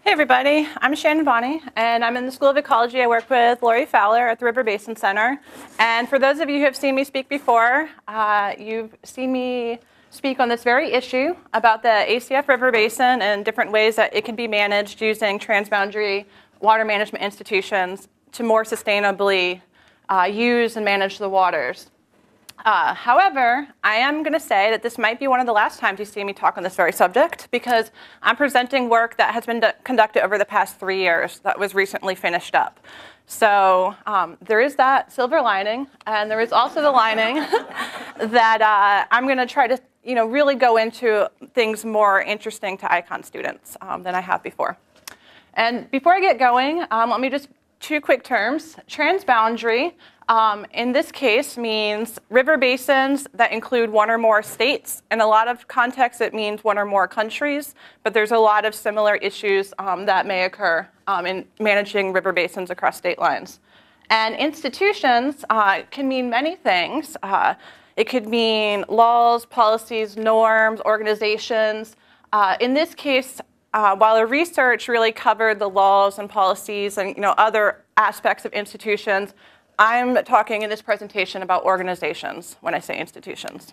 Hey everybody, I'm Shannon Bonney, and I'm in the School of Ecology. I work with Lori Fowler at the River Basin Center. And for those of you who have seen me speak before, you've seen me speak on this very issue about the ACF River Basin and different ways that it can be managed using transboundary water management institutions to more sustainably use and manage the waters. However, I am going to say that this might be one of the last times you see me talk on this very subject because I'm presenting work that has been conducted over the past 3 years that was recently finished up. So there is that silver lining, and there is also the lining that I'm going to try to really go into things more interesting to icon students than I have before. And before I get going, let me just two quick terms. Transboundary, in this case, means river basins that include one or more states. In a lot of contexts, it means one or more countries, but there's a lot of similar issues that may occur in managing river basins across state lines. And institutions can mean many things. It could mean laws, policies, norms, organizations. In this case, while the research really covered the laws and policies and other aspects of institutions, I'm talking in this presentation about organizations when I say institutions.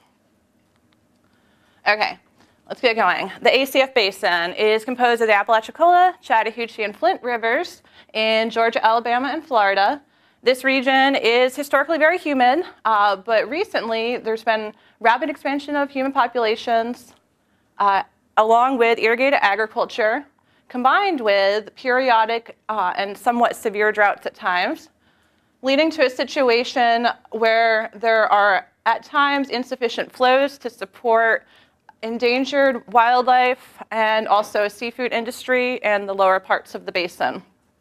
Okay, let's get going. The ACF Basin is composed of the Apalachicola, Chattahoochee, and Flint rivers in Georgia, Alabama, and Florida. This region is historically very humid, but recently there's been rapid expansion of human populations along with irrigated agriculture, combined with periodic and somewhat severe droughts at times, leading to a situation where there are, at times, insufficient flows to support endangered wildlife and also a seafood industry in the lower parts of the basin.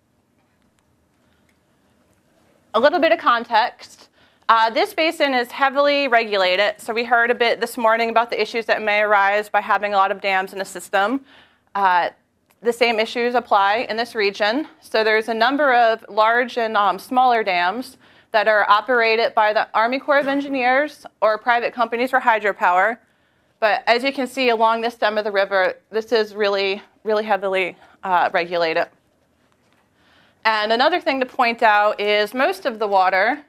A little bit of context. This basin is heavily regulated, so we heard a bit this morning about the issues that may arise by having a lot of dams in a system. The same issues apply in this region. So there's a number of large and smaller dams that are operated by the Army Corps of Engineers or private companies for hydropower. But as you can see along this stem of the river, this is really, really heavily regulated. And another thing to point out is most of the water,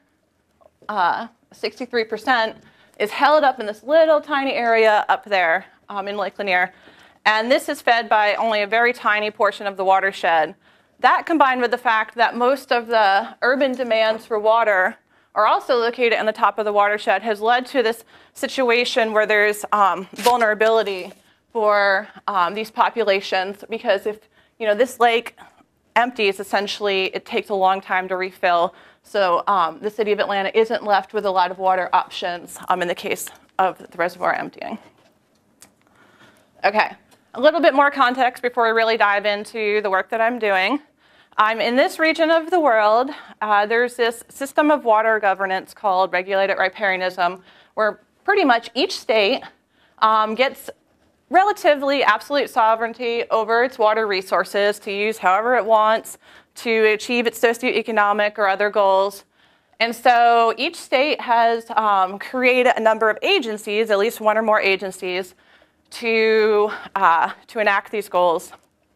63%, is held up in this little tiny area up there in Lake Lanier. And this is fed by only a very tiny portion of the watershed. That, combined with the fact that most of the urban demands for water are also located in the top of the watershed, has led to this situation where there's vulnerability for these populations, because if this lake empties, essentially it takes a long time to refill. So the city of Atlanta isn't left with a lot of water options in the case of the reservoir emptying. Okay. A little bit more context before we really dive into the work that I'm doing. I'm in this region of the world. There's this system of water governance called regulated riparianism, where pretty much each state gets relatively absolute sovereignty over its water resources to use however it wants to achieve its socioeconomic or other goals. And so each state has created a number of agencies, at least one or more agencies, to enact these goals.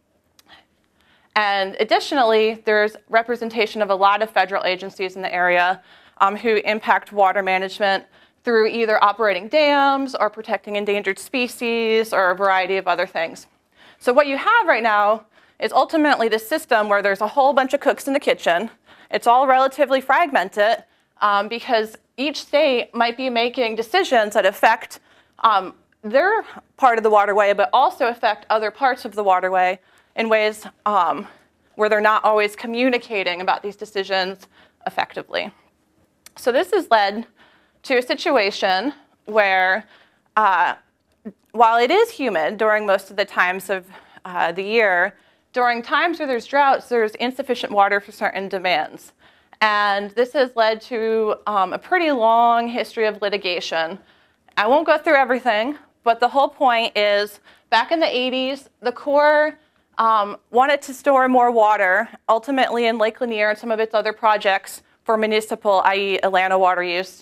And additionally, there's representation of a lot of federal agencies in the area who impact water management through either operating dams or protecting endangered species or a variety of other things. So what you have right now is ultimately this system where there's a whole bunch of cooks in the kitchen. It's all relatively fragmented because each state might be making decisions that affect their part of the waterway, but also affect other parts of the waterway in ways where they're not always communicating about these decisions effectively. So this has led to a situation where, while it is humid during most of the times of the year, during times where there's droughts, there's insufficient water for certain demands. And this has led to a pretty long history of litigation. I won't go through everything, but the whole point is, back in the 80s, the Corps wanted to store more water, ultimately in Lake Lanier and some of its other projects for municipal, i.e. Atlanta water use.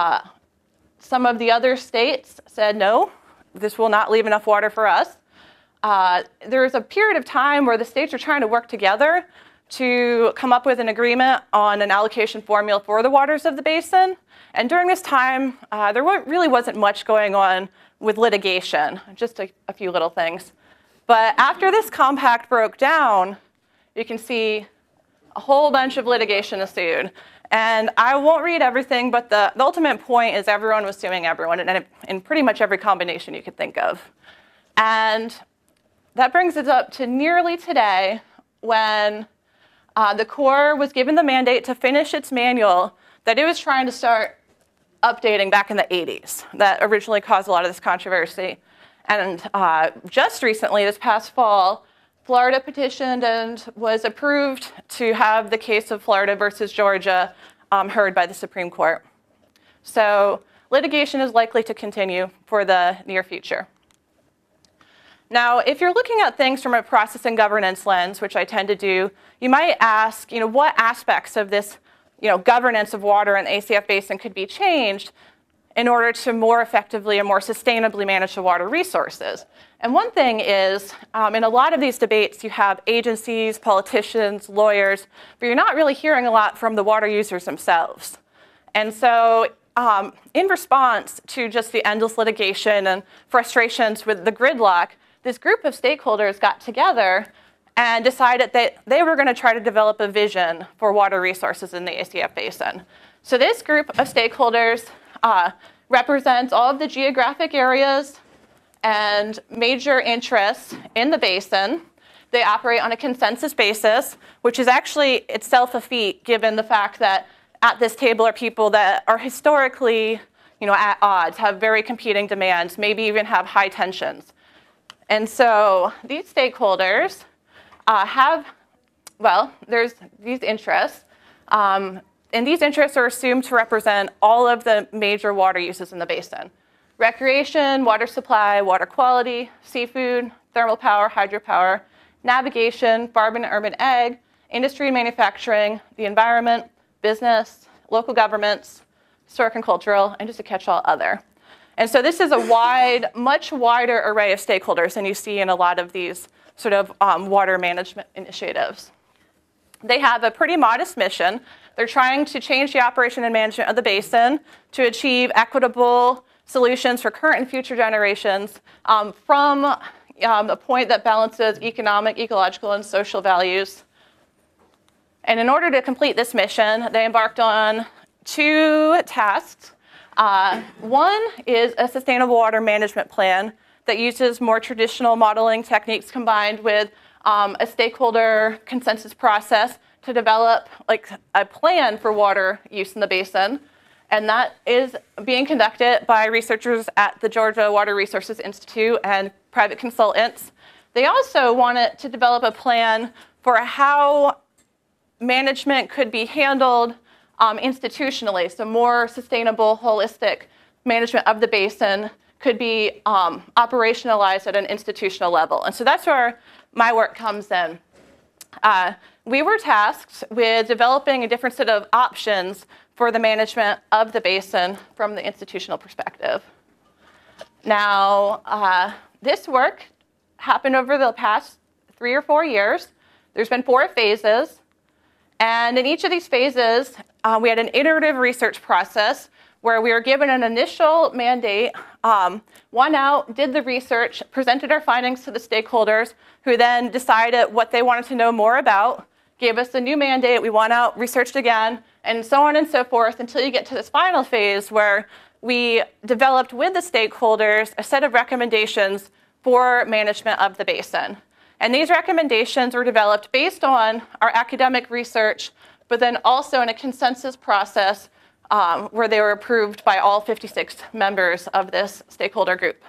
Some of the other states said, no, this will not leave enough water for us. there was a period of time where the states were trying to work together to come up with an agreement on an allocation formula for the waters of the basin. And during this time, there really wasn't much going on with litigation, just a few little things. But after this compact broke down, you can see a whole bunch of litigation ensued. And I won't read everything, but the ultimate point is everyone was suing everyone in pretty much every combination you could think of. And that brings us up to nearly today, when the Corps was given the mandate to finish its manual that it was trying to start updating back in the 80s. That originally caused a lot of this controversy. And just recently, this past fall, Florida petitioned and was approved to have the case of Florida versus Georgia heard by the Supreme Court. So litigation is likely to continue for the near future. Now, if you're looking at things from a process and governance lens, which I tend to do, you might ask, what aspects of this, governance of water in the ACF basin could be changed in order to more effectively and more sustainably manage the water resources. And one thing is, in a lot of these debates, you have agencies, politicians, lawyers, but you're not really hearing a lot from the water users themselves. And so in response to just the endless litigation and frustrations with the gridlock, this group of stakeholders got together and decided that they were going to try to develop a vision for water resources in the ACF basin. So this group of stakeholders represents all of the geographic areas and major interests in the basin. They operate on a consensus basis, which is actually itself a feat, given the fact that at this table are people that are historically at odds, have very competing demands, maybe even have high tensions. And so these stakeholders there's these interests, and these interests are assumed to represent all of the major water uses in the basin: recreation, water supply, water quality, seafood, thermal power, hydropower, navigation, farm and urban ag, industry and manufacturing, the environment, business, local governments, historic and cultural, and just a catch-all other. And so this is a much wider array of stakeholders than you see in a lot of these sort of water management initiatives. They have a pretty modest mission. They're trying to change the operation and management of the basin to achieve equitable solutions for current and future generations from a point that balances economic, ecological, and social values. And in order to complete this mission, they embarked on 2 tasks. One is a sustainable water management plan that uses more traditional modeling techniques combined with a stakeholder consensus process to develop a plan for water use in the basin. And that is being conducted by researchers at the Georgia Water Resources Institute and private consultants. They also wanted to develop a plan for how management could be handled institutionally, so more sustainable, holistic management of the basin could be operationalized at an institutional level. And so that's where my work comes in. We were tasked with developing a different set of options for the management of the basin from the institutional perspective. Now, this work happened over the past 3 or 4 years. There's been 4 phases. And in each of these phases, we had an iterative research process where we were given an initial mandate, went out, did the research, presented our findings to the stakeholders, who then decided what they wanted to know more about, gave us a new mandate, we went out, researched again, and so on and so forth until you get to this final phase where we developed with the stakeholders a set of recommendations for management of the basin. And these recommendations were developed based on our academic research, but then also in a consensus process where they were approved by all 56 members of this stakeholder group.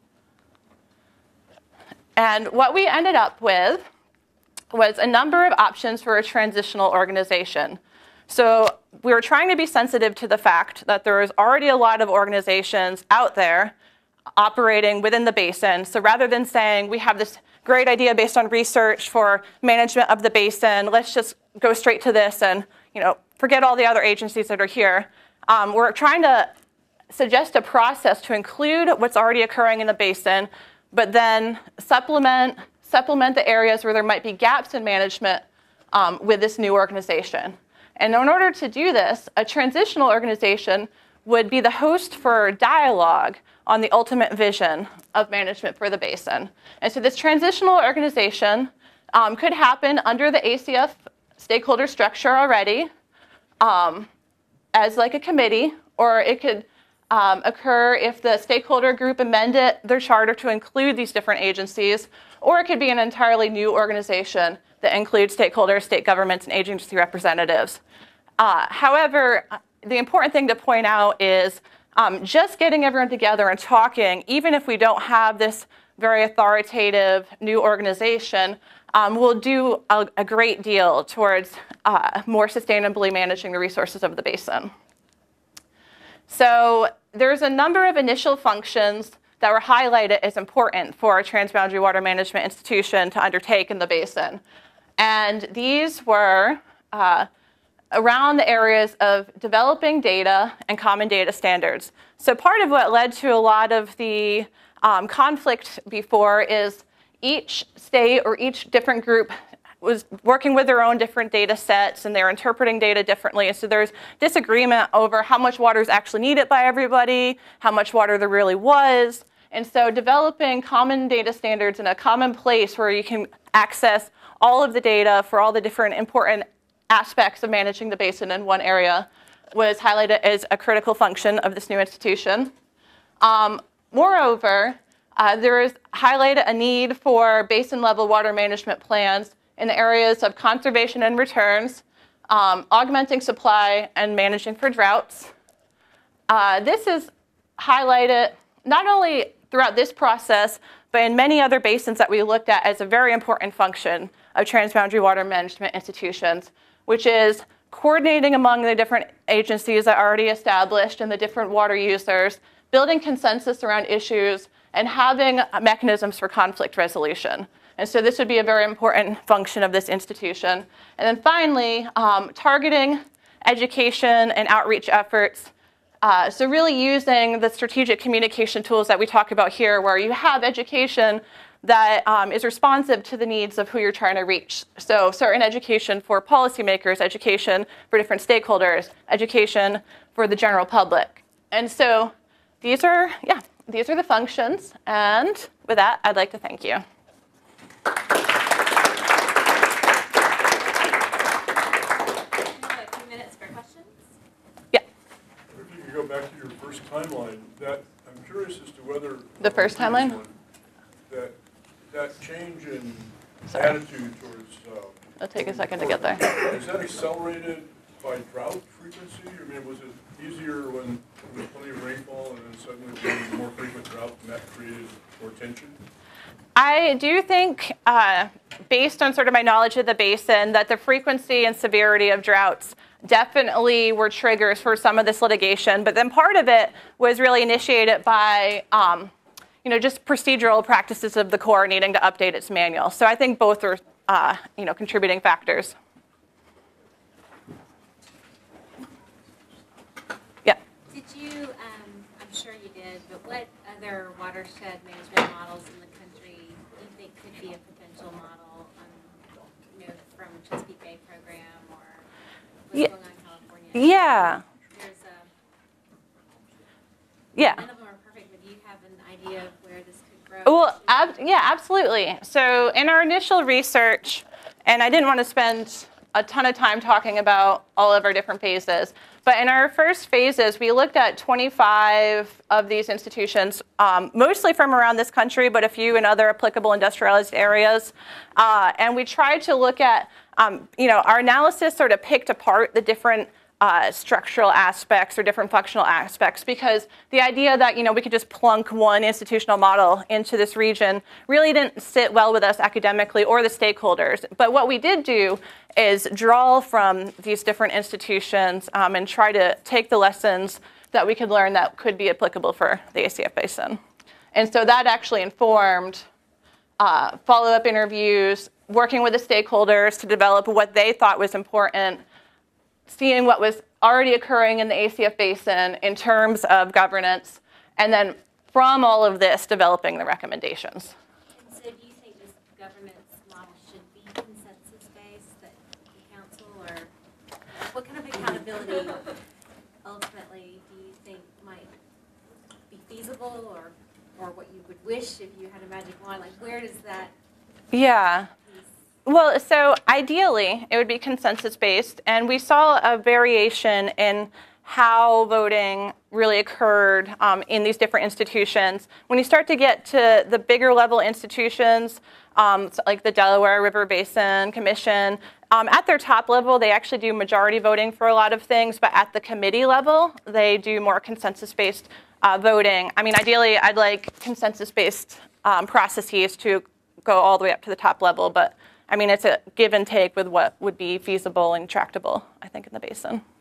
And what we ended up with was a number of options for a transitional organization. So we were trying to be sensitive to the fact that there is already a lot of organizations out there operating within the basin. So rather than saying we have this great idea based on research for management of the basin, let's just go straight to this and forget all the other agencies that are here. We're trying to suggest a process to include what's already occurring in the basin, but then supplement the areas where there might be gaps in management with this new organization. And in order to do this, a transitional organization would be the host for dialogue on the ultimate vision of management for the basin. And so this transitional organization could happen under the ACF stakeholder structure already as like a committee, or it could occur if the stakeholder group amended their charter to include these different agencies, or it could be an entirely new organization that includes stakeholders, state governments, and agency representatives. However, the important thing to point out is just getting everyone together and talking, even if we don't have this very authoritative new organization, will do a great deal towards more sustainably managing the resources of the basin. So there's a number of initial functions that were highlighted as important for a transboundary water management institution to undertake in the basin. And these were around the areas of developing data and common data standards. So part of what led to a lot of the conflict before is each state or each different group was working with their own different data sets, and they're interpreting data differently. And so there's disagreement over how much water is actually needed by everybody, how much water there really was. And so developing common data standards in a common place where you can access all of the data for all the different important aspects of managing the basin in one area was highlighted as a critical function of this new institution. Moreover, there is highlighted a need for basin-level water management plans in the areas of conservation and returns, augmenting supply, and managing for droughts. This is highlighted not only throughout this process, but in many other basins that we looked at as a very important function of transboundary water management institutions, which is coordinating among the different agencies that are already established and the different water users, building consensus around issues, and having mechanisms for conflict resolution. And so this would be a very important function of this institution. And then finally, targeting education and outreach efforts. So really using the strategic communication tools that we talk about here, where you have education that is responsive to the needs of who you're trying to reach. So certain education for policymakers, education for different stakeholders, education for the general public. And so these are the functions. And with that, I'd like to thank you. We have a few minutes for questions. Yeah. If you could go back to your first timeline, I'm curious as to whether The first timeline? That change in attitude towards It'll take a second to get there. is that accelerated by drought frequency? I mean, was it easier when there was plenty of rainfall and then suddenly there was more frequent drought and that created more tension? I do think, based on sort of my knowledge of the basin, that the frequency and severity of droughts definitely were triggers for some of this litigation. But then part of it was really initiated by just procedural practices of the Corps needing to update its manual. So I think both are contributing factors. Yeah. Did you, I'm sure you did, but what other watershed management models in the country do you think could be a potential model from Chesapeake Bay program or what's going on in California? Yeah. Yeah. None of them are perfect, but do you have an idea of where this could grow? Well, yeah, absolutely. So in our initial research, and I didn't want to spend a ton of time talking about all of our different phases, but in our first phases, we looked at 25 of these institutions, mostly from around this country, but a few in other applicable industrialized areas. And we tried to look at, our analysis sort of picked apart the different structural aspects or different functional aspects, because the idea that we could just plunk one institutional model into this region really didn't sit well with us academically or the stakeholders. But what we did do is draw from these different institutions and try to take the lessons that we could learn that could be applicable for the ACF Basin. And so that actually informed follow-up interviews, working with the stakeholders to develop what they thought was important, seeing what was already occurring in the ACF Basin in terms of governance, and then from all of this, developing the recommendations. And so do you think this governance model should be consensus-based, that the council, or what kind of accountability ultimately do you think might be feasible, or what you would wish if you had a magic wand? Like, where does that Yeah. piece? Well, so ideally, it would be consensus-based, and we saw a variation in how voting really occurred in these different institutions. When you start to get to the bigger level institutions, like the Delaware River Basin Commission, at their top level, they actually do majority voting for a lot of things, but at the committee level, they do more consensus-based voting. I mean, ideally, I'd like consensus-based processes to go all the way up to the top level, but I mean, it's a give and take with what would be feasible and tractable, I think, in the basin.